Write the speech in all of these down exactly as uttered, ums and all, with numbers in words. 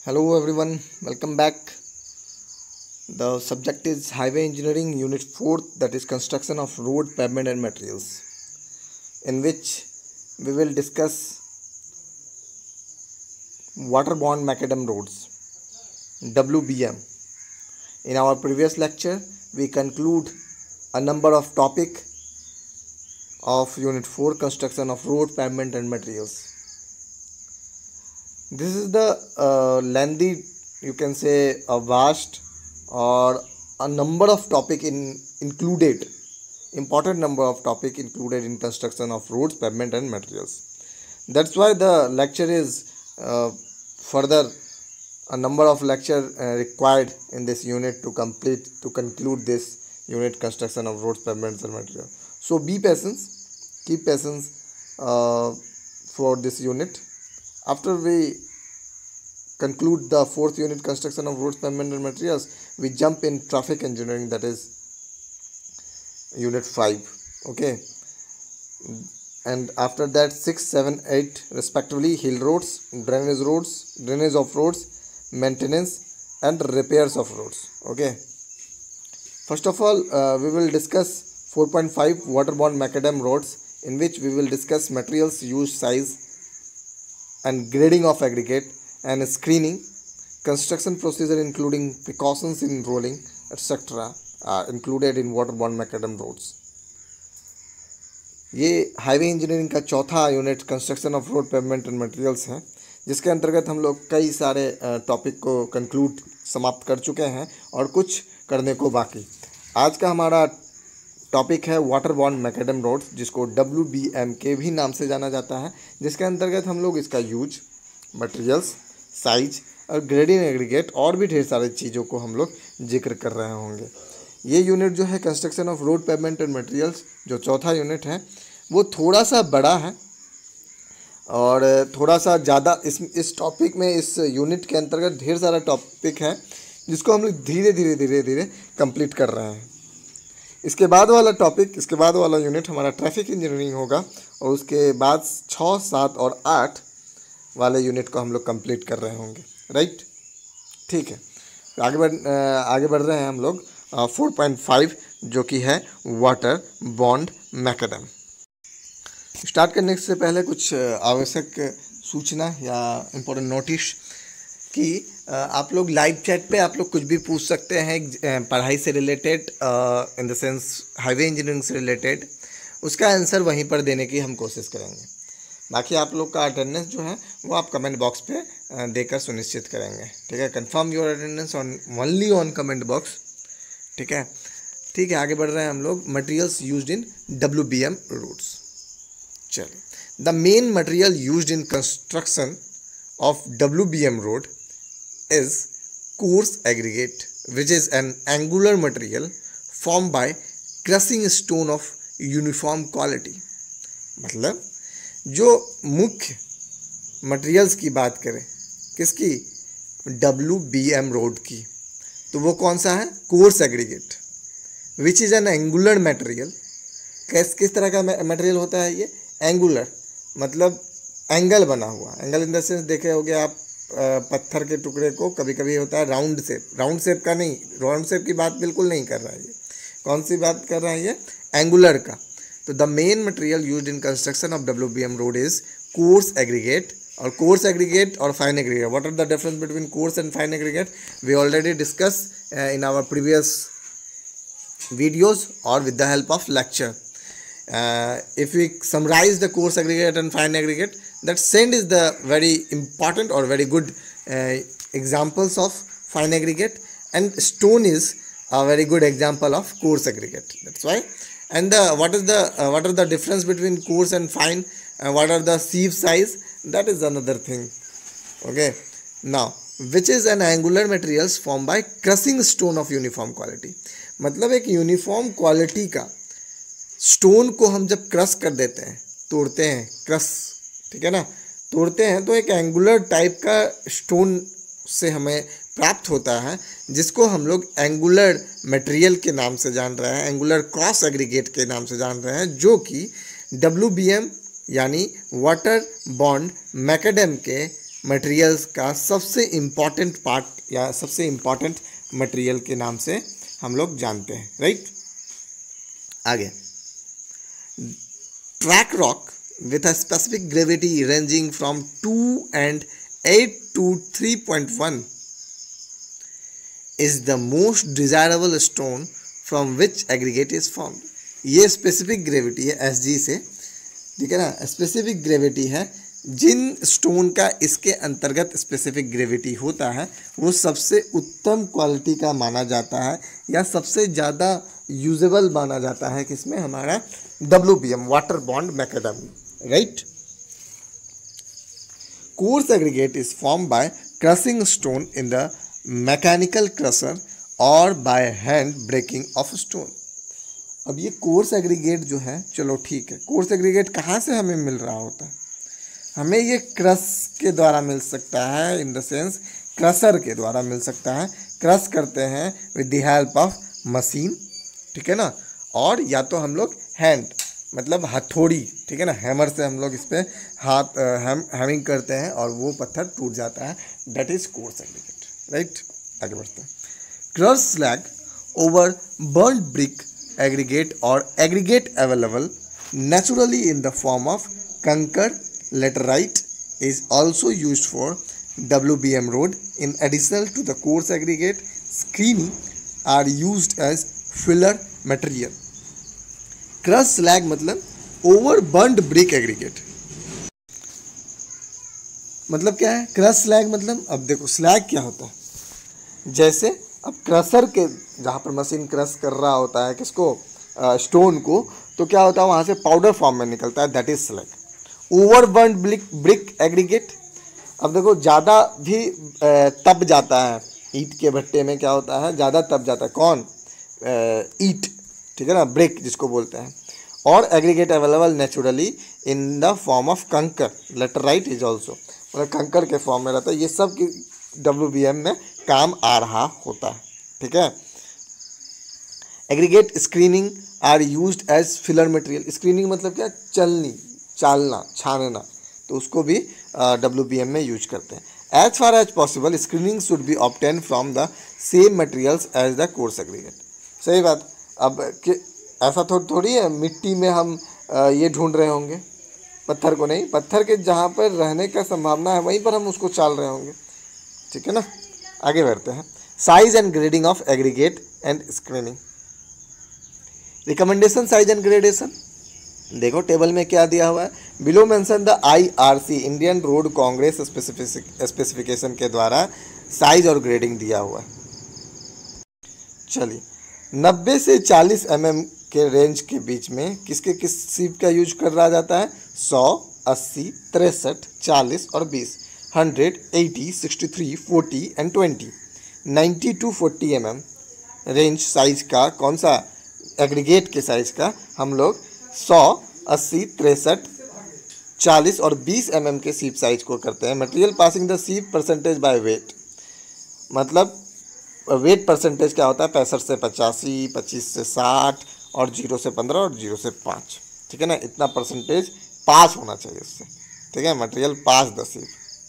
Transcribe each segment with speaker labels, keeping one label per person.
Speaker 1: Hello everyone, welcome back. The subject is Highway Engineering Unit four, that is Construction of Road, Pavement and Materials, in which we will discuss Waterborne Macadam Roads, W B M. In our previous lecture, we conclude a number of topic of Unit four, Construction of Road, Pavement and Materials. This is the uh, lengthy, you can say a vast or a number of topic in included, important number of topic included in construction of roads, pavement and materials. That's why the lecture is uh, further a number of lecture uh, required in this unit to complete, to conclude this unit, construction of roads, pavements and materials. So be patient, keep patience uh, for this unit. After we conclude the fourth unit, construction of roads, pavement and materials, we jump in traffic engineering, that is unit five. Okay, and after that six, seven, eight respectively, hill roads, drainage roads, drainage of roads, maintenance and repairs of roads. Okay, first of all uh, we will discuss four point five waterborne macadam roads, in which we will discuss materials used, size and grading of aggregate and screening, construction procedure including precautions in rolling, et cetera are included in waterborne macadam roads. ये highway engineering का चौथा unit construction of road, pavement and materials है, जिसके अंतर्गत हम लोग कई सारे टॉपिक को कंक्लूड समाप्त कर चुके हैं और कुछ करने को बाकी। आज का हमारा टॉपिक है वाटरबॉर्न मैकेडम रोड, जिसको डब्ल्यू बी एम के भी नाम से जाना जाता है, जिसके अंतर्गत हम लोग इसका यूज, मटेरियल्स, साइज और ग्रेडिंग एग्रीगेट और भी ढेर सारी चीज़ों को हम लोग जिक्र कर रहे होंगे। ये यूनिट जो है construction of road, pavement and materials, जो चौथा यूनिट है, वो थोड़ा सा बड़ा है और थोड़ा सा ज़्यादा इस इस टॉपिक में, इस यूनिट के अंतर्गत ढेर सारा टॉपिक है, जिसको हम लोग धीरे धीरे धीरे धीरे कंप्लीट कर रहे हैं। इसके बाद वाला टॉपिक, इसके बाद वाला यूनिट हमारा ट्रैफिक इंजीनियरिंग होगा और उसके बाद छः, सात और आठ वाले यूनिट को हम लोग कंप्लीट कर रहे होंगे। राइट, ठीक है, आगे बढ़ आगे बढ़ रहे हैं हम लोग फोर पॉइंट फाइव, जो कि है वाटर बॉन्ड मैकेडम। स्टार्ट करने से पहले कुछ आवश्यक सूचना या इम्पोर्टेंट नोटिस कि आप लोग लाइव चैट पे आप लोग कुछ भी पूछ सकते हैं पढ़ाई से related, in the sense highway engineering से रिलेटेड, उसका आंसर वहीं पर देने की हम कोशिश करेंगे। बाकी आप लोग का अटेंडेंस जो है वो आप कमेंट बॉक्स पे देकर सुनिश्चित करेंगे। ठीक है, confirm your attendance on only on comment box. ठीक है, ठीक है, आगे बढ़ रहे हैं हम लोग। Materials used in W B M roads. चलिए, the main material used in construction of W B M road is coarse aggregate, which is an angular material formed by crushing stone of uniform quality। मतलब जो मुख्य materials की बात करें, किसकी, W B M road की, तो वो कौन सा है, coarse aggregate, which is an angular material. किस किस तरह का मटेरियल होता है ये, एंगुलर, मतलब एंगल बना हुआ, एंगल इन द सेंस देखे होगे आप पत्थर के टुकड़े को कभी कभी होता है राउंड शेप, राउंड शेप का नहीं, राउंड शेप की बात बिल्कुल नहीं कर रहा है ये। कौन सी बात कर रहा है ये, एंगुलर का। तो the main material used in construction of W B M road is coarse aggregate. और कोर्स एग्रीगेट और fine aggregate, what are the difference between coarse and fine aggregate, we already discuss in our previous videos और with the help of lecture. Uh, if we summarize the coarse aggregate and fine aggregate, that sand is the very important or very good uh, examples of fine aggregate, and stone is a very good example of coarse aggregate. That's why. And the what is the uh, what are the difference between coarse and fine, and what are the sieve size, that is another thing. Okay, now which is an angular materials formed by crushing stone of uniform quality। मतलब एक uniform quality का stone को हम जब crush कर देते हैं, तोड़ते हैं, क्रश, ठीक है ना, तोड़ते हैं, तो एक एंगुलर टाइप का स्टोन से हमें प्राप्त होता है, जिसको हम लोग एंगुलर मटेरियल के नाम से जान रहे हैं, एंगुलर क्रॉस एग्रीगेट के नाम से जान रहे हैं, जो कि डब्ल्यू बी एम यानी वाटर बॉन्ड मैकेडम के मटेरियल्स का सबसे इम्पॉर्टेंट पार्ट या सबसे इम्पॉर्टेंट मटेरियल के नाम से हम लोग जानते हैं, राइट। आगे, trap rock with a specific gravity ranging from two and eight to three point one is the most desirable stone from which aggregate is formed. ये स्पेसिफिक ग्रेविटी है एस जी से, ठीक है ना, स्पेसिफिक ग्रेविटी है। जिन stone का इसके अंतर्गत स्पेसिफिक ग्रेविटी होता है वो सबसे उत्तम क्वालिटी का माना जाता है या सबसे ज़्यादा यूजेबल माना जाता है किसमें, हमारा W B M, water bound macadam, right. Coarse aggregate is formed by crushing stone in the mechanical crusher or by hand breaking of stone. अब ये कोर्स एग्रीगेट जो है, चलो ठीक है, कोर्स एग्रीगेट कहाँ से हमें मिल रहा होता है, हमें ये क्रश के द्वारा मिल सकता है, इन द सेंस क्रशर के द्वारा मिल सकता है। क्रश करते हैं with the help of machine, ठीक है ना, और या तो हम लोग हैंड मतलब हथौड़ी, ठीक है ना, हैमर से हम लोग इस पर हाथ हैम हैमिंग करते हैं और वो पत्थर टूट जाता है, that is coarse aggregate, right. आगे बढ़ते हैं। Crush slag over burnt brick aggregate और aggregate available naturally in the form of kankar laterite is also used for W B M road. In additional to the coarse aggregate, screenings are used as filler material. Crush slag मतलब over burnt brick aggregate, मतलब क्या है, crush slag मतलब, अब देखो slag क्या होता है, जैसे अब क्रशर के जहाँ पर मशीन क्रश कर रहा होता है किसको, स्टोन को, तो क्या होता है वहाँ से पाउडर फॉर्म में निकलता है, that is slag. Over burnt brick brick aggregate, अब देखो ज़्यादा भी तप जाता है, ईट के भट्टे में क्या होता है, ज़्यादा तप जाता है, कौन, ईट, ठीक है ना, ब्रिक जिसको बोलते हैं। और aggregate available naturally in the form of kankar laterite is also, मतलब कंकर के फॉर्म में रहता है। ये सब की डब्ल्यू बी एम में काम आ रहा होता है, ठीक है। Aggregate screening are used as filler material. Screening मतलब क्या, चलनी, चालना, छानना, तो उसको भी डब्ल्यू बी एम में यूज करते हैं। As far as possible screening should be obtain from the same materials as the coarse aggregate. सही बात। अब कि ऐसा थोड़ी थोड़ी है मिट्टी में हम ये ढूंढ रहे होंगे, पत्थर को नहीं, पत्थर के जहाँ पर रहने का संभावना है वहीं पर हम उसको चाल रहे होंगे, ठीक है ना। आगे बढ़ते हैं। Size and grading of aggregate and screening. Recommendation size and gradation, देखो टेबल में क्या दिया हुआ है, below mention the I R C Indian Road Congress specification के द्वारा साइज और ग्रेडिंग दिया हुआ है। चलिए, नब्बे से चालीस एम एम के रेंज के बीच में किसके किस सीप का यूज कर रहा जाता है, सौ, अस्सी, तिरसठ, चालीस और बीस, hundred, eighty, sixty three, forty and twenty. Ninety to forty M M range size का कौन सा, एग्रीगेट के साइज का हम लोग सौ, अस्सी, तिरसठ, चालीस और बीस एम एम के सीप साइज को करते हैं। Material passing the sieve percentage by weight, मतलब वेट परसेंटेज क्या होता है, पैंसठ से पचासी, पच्चीस से साठ और जीरो से पंद्रह और जीरो से पाँच, ठीक है ना, इतना परसेंटेज पास होना चाहिए उससे, ठीक है, material pass the sieve.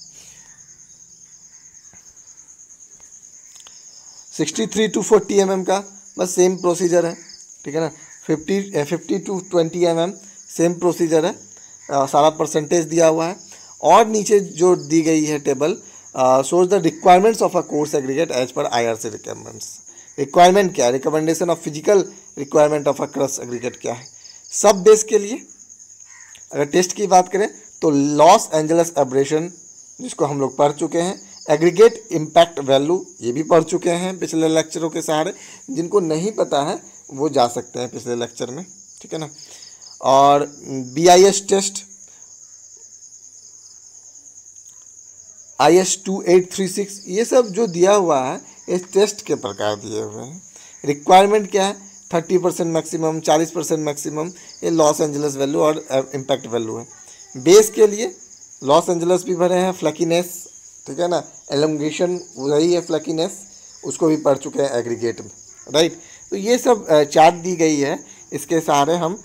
Speaker 1: Sixty three to forty M M का बस सेम प्रोसीजर है, ठीक है ना। Fifty fifty to twenty M M same procedure है, आ, सारा परसेंटेज दिया हुआ है। और नीचे जो दी गई है table, shows the requirements of a coarse aggregate as per I R C requirements. Requirement क्या है, recommendation of physical requirement of a crush aggregate क्या है। सब बेस के लिए अगर टेस्ट की बात करें तो लॉस एंजलस एब्रेशन जिसको हम लोग पढ़ चुके हैं, एग्रीगेट इम्पैक्ट वैल्यू ये भी पढ़ चुके हैं पिछले लेक्चरों के सहारे, जिनको नहीं पता है वो जा सकते हैं पिछले लेक्चर में, ठीक है ना। और B I S test, I S two eight three six, ये सब जो दिया हुआ है इस टेस्ट के प्रकार दिए हुए हैं। रिक्वायरमेंट क्या है, थर्टी परसेंट मैक्सिमम, चालीस परसेंट मैक्सिमम, ये लॉस एंजलस वैल्यू और इम्पैक्ट वैल्यू है। बेस के लिए लॉस एंजलस भी भरे हैं, फ्लैकीनेस, ठीक है ना, एलोंगेशन वही है फ्लैकीनेस, उसको भी पढ़ चुके हैं एग्रीगेट में, राइट। तो ये सब चार्ट दी गई है, इसके सहारे हम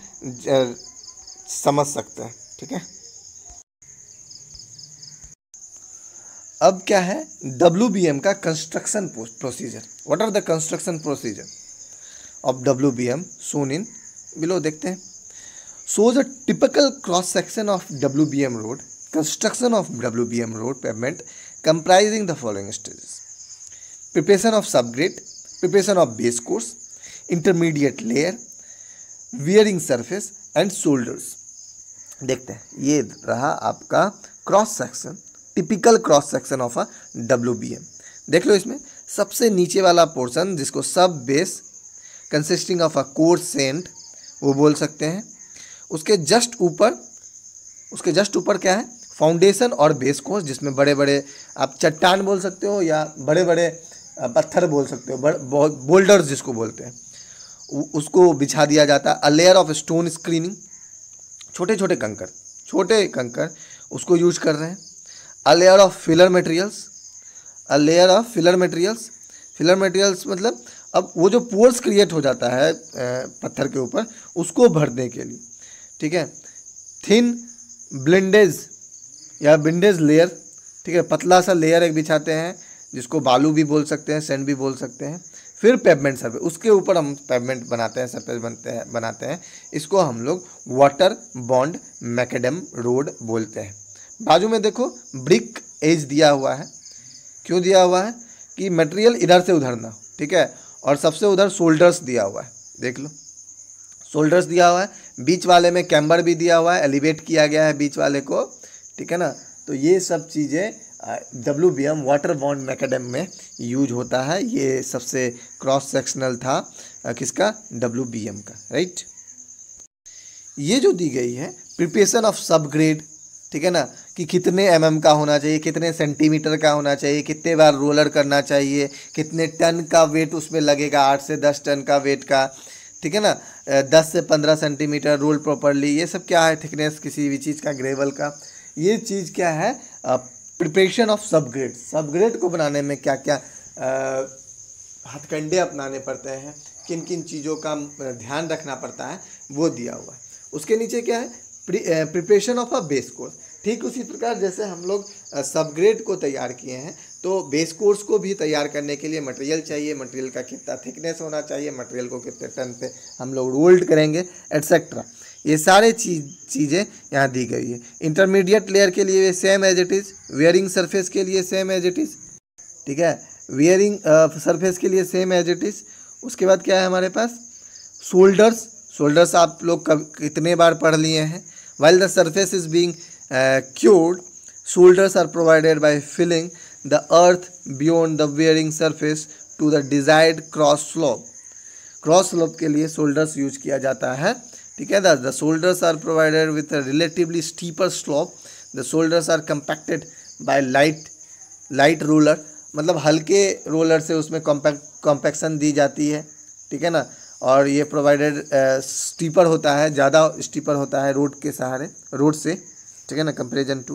Speaker 1: समझ सकते हैं, ठीक है। अब क्या है डब्ल्यू बी एम का construction procedure. What are the construction procedure of W B M shown in below, देखते हैं। shows a typical cross section of W B M road. Construction of W B M road pavement comprising the following stages: preparation of subgrade, preparation of base course, intermediate layer, wearing surface and shoulders. देखते हैं, ये रहा आपका cross section, typical cross section of a W B M. देख लो इसमें सबसे नीचे वाला पोर्शन जिसको sub base consisting of a coarse sand वो बोल सकते हैं। उसके जस्ट ऊपर उसके जस्ट ऊपर क्या है, फाउंडेशन और बेस कोर्स, जिसमें बड़े बड़े आप चट्टान बोल सकते हो या बड़े बड़े पत्थर बोल सकते हो, बोल्डर्स जिसको बोलते हैं, उसको बिछा दिया जाता है। A layer of stone screening, छोटे छोटे कंकर छोटे कंकर उसको यूज कर रहे हैं। A layer of filler materials a layer of filler materials filler materials मतलब अब वो जो पोर्स क्रिएट हो जाता है पत्थर के ऊपर, उसको भरने के लिए, ठीक है। थिन ब्लेंडेज या बिंडेज लेयर, ठीक है, पतला सा लेयर एक बिछाते हैं जिसको बालू भी बोल सकते हैं, सैंड भी बोल सकते हैं। फिर पेवमेंट सरफेस, उसके ऊपर हम पेवमेंट बनाते हैं, सरफेस बनते हैं बनाते हैं इसको हम लोग वाटर बॉन्ड मैकेडम रोड बोलते हैं। बाजू में देखो ब्रिक एज दिया हुआ है, क्यों दिया हुआ है कि मटेरियल इधर से उधर ना हो, ठीक है। और सबसे उधर शोल्डर्स दिया हुआ है, देख लो शोल्डर्स दिया हुआ है। बीच वाले में कैम्बर भी दिया हुआ है, एलिवेट किया गया है बीच वाले को, ठीक है ना। तो ये सब चीज़ें W B M water bound macadam में यूज होता है। ये सबसे क्रॉस सेक्शनल था किसका, डब्ल्यू बी एम का, राइट। ये जो दी गई है प्रिपरेशन ऑफ सब ग्रेड, ठीक है ना, कि कितने एम एम का होना चाहिए, कितने सेंटीमीटर का होना चाहिए, कितने बार रोलर करना चाहिए, कितने टन का वेट उसमें लगेगा, आठ से दस टन का वेट का, ठीक है ना, दस से पंद्रह सेंटीमीटर रोल प्रॉपरली, ये सब क्या है, थिकनेस किसी भी चीज़ का, ग्रेवल का, ये चीज़ क्या है, प्रिपरेशन ऑफ सबग्रेड। सबग्रेड को बनाने में क्या क्या हथकंडे अपनाने पड़ते हैं, किन किन चीज़ों का ध्यान रखना पड़ता है, वो दिया हुआ है। उसके नीचे क्या है, preparation of a base course. ठीक उसी प्रकार जैसे हम लोग सबग्रेड को तैयार किए हैं, तो बेस कोर्स को भी तैयार करने के लिए मटेरियल चाहिए, मटेरियल का कितना थिकनेस होना चाहिए, मटेरियल को कितने टन पे हम लोग रोल्ड करेंगे, एट्सेट्रा। ये सारे चीज चीज़ें यहाँ दी गई है। इंटरमीडिएट लेयर के लिए same as it is, wearing surface के लिए सेम एज इट इज़, ठीक है, वेयरिंग सरफेस के लिए सेम एज इट इज़। उसके बाद क्या है हमारे पास, शोल्डर्स। शोल्डर्स आप लोग कब कितने बार पढ़ लिए हैं। While the surface is being cured, shoulders are provided by filling the earth beyond the wearing surface to the desired cross slope. Cross slope के लिए shoulders यूज किया जाता है, ठीक है। the shoulders are provided with a relatively steeper slope. the shoulders are compacted by light light roller, मतलब हल्के roller से उसमें कॉम्पैक्ट कॉम्पैक्शन दी जाती है, ठीक है ना। और ये प्रोवाइडेड स्टीपर होता है, ज़्यादा स्टीपर होता है रोड के सहारे, रोड से, ठीक है ना, कंपेरिजन टू।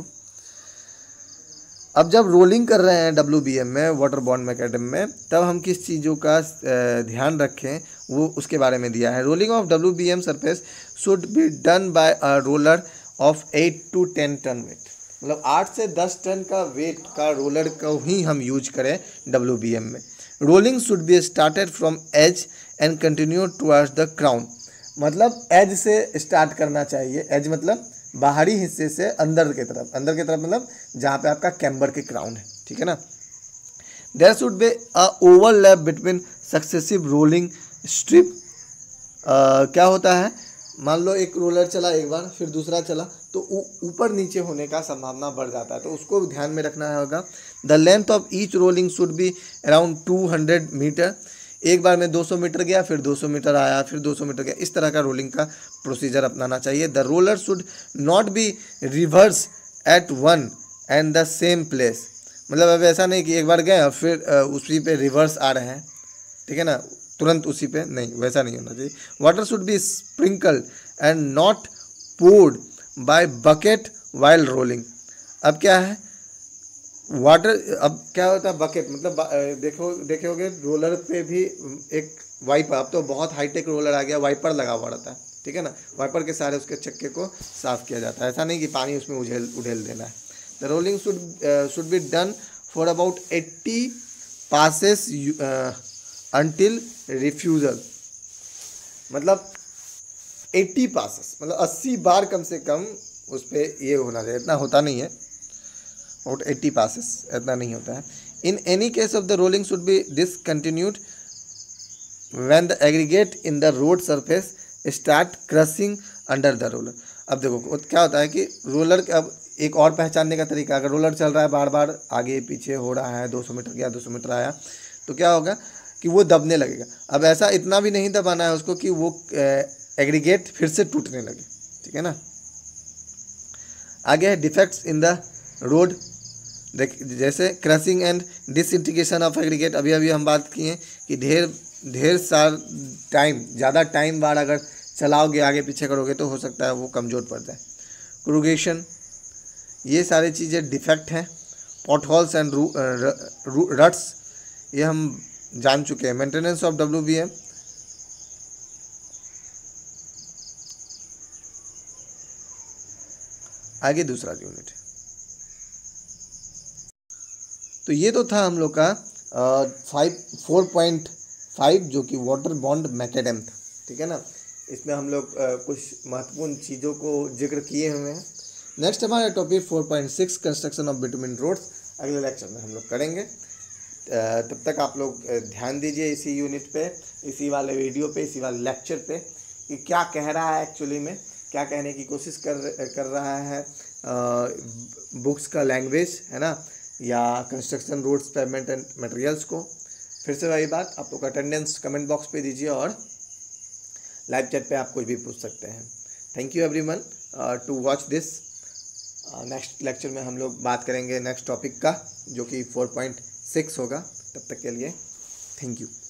Speaker 1: अब जब रोलिंग कर रहे हैं डब्ल्यू बी एम में, वाटर बॉन्ड मैकेडम में, तब हम किस चीज़ों का ध्यान रखें वो उसके बारे में दिया है। Rolling of W B M surface should be done by a roller of eight to ten ton weight, मतलब आठ से दस टन का वेट का रोलर को ही हम यूज करें डब्ल्यू बी एम में। Rolling should be started from edge and continue towards the crown, मतलब एज से स्टार्ट करना चाहिए। एज मतलब बाहरी हिस्से से अंदर की तरफ, अंदर की तरफ मतलब जहाँ पे आपका कैम्बर के क्राउन है, ठीक है ना। There should be a overlap between successive rolling strip. क्या होता है, मान लो एक रोलर चला एक बार, फिर दूसरा चला, तो ऊपर नीचे होने का संभावना बढ़ जाता है, तो उसको ध्यान में रखना होगा। The length of each rolling should be around two hundred metre. एक बार में दो सौ मीटर गया, फिर दो सौ मीटर आया, फिर दो सौ मीटर गया, इस तरह का रोलिंग का प्रोसीजर अपनाना चाहिए। The roller should not be reverse at one and the same place, मतलब अब ऐसा नहीं कि एक बार गए और फिर उसी पे रिवर्स आ रहे हैं, ठीक है ना, तुरंत उसी पे नहीं, वैसा नहीं होना चाहिए। Water should be sprinkled and not poured by bucket while rolling. अब क्या है वाटर, अब क्या होता है बकेट, मतलब देखो देखोगे रोलर पे भी एक वाइपर, अब तो बहुत हाईटेक रोलर आ गया, वाइपर लगा हुआ रहता है, ठीक है ना। वाइपर के सारे उसके चक्के को साफ किया जाता है, ऐसा नहीं कि पानी उसमें उझेल उड़ेल देना है। The rolling should should be done for about eighty passes until refusal. मतलब एट्टी पासेस मतलब अस्सी बार कम से कम उस पर ये होना चाहिए। इतना होता नहीं है, अबाउट एट्टी पासेस इतना नहीं होता है। In any case of the rolling should be discontinued when the aggregate in the road surface start crushing under the roller. अब देखो क्या होता है कि रोलर, अब एक और पहचानने का तरीका, अगर रोलर चल रहा है बार बार आगे पीछे हो रहा है, दो सौ मीटर गया दो सौ मीटर आया, तो क्या होगा कि वो दबने लगेगा। अब ऐसा इतना भी नहीं दबाना है उसको कि वो एग्रीगेट फिर से टूटने लगे, ठीक है ना। आगे है डिफेक्ट्स इन द रोड, देख जैसे crushing and disintegration of aggregate. अभी अभी हम बात किए कि ढेर ढेर सार टाइम ज़्यादा टाइम बार अगर चलाओगे आगे पीछे करोगे तो हो सकता है वो कमज़ोर पड़ जाए। क्रूगेशन, ये सारी चीज़ें डिफेक्ट हैं। पॉटहोल्स एंड रट्स, ये हम जान चुके हैं। Maintenance of W B M, आगे दूसरा यूनिट। तो ये तो था हम लोग का फाइव फोर पॉइंट फाइव जो कि वाटर बॉन्ड मैकेडेम था, ठीक है ना। इसमें हम लोग uh, कुछ महत्वपूर्ण चीज़ों को जिक्र किए हुए हैं। नेक्स्ट हमारा topic four point six construction of bitumen roads, अगले लेक्चर में हम लोग करेंगे। uh, तब तक आप लोग uh, ध्यान दीजिए इसी यूनिट पे, इसी वाले वीडियो पे, इसी वाले लेक्चर पे कि क्या कह रहा है एक्चुअली में, क्या कहने की कोशिश कर कर रहा है बुक्स का लैंग्वेज, है ना, या construction roads pavement and materials को। फिर से वही बात, आप लोग अटेंडेंस कमेंट बॉक्स पे दीजिए और लाइव चैट पे आप कुछ भी पूछ सकते हैं। Thank you everyone to watch this. Next lecture में हम लोग बात करेंगे नेक्स्ट टॉपिक का जो कि फोर पॉइंट सिक्स होगा। तब तक के लिए थैंक यू।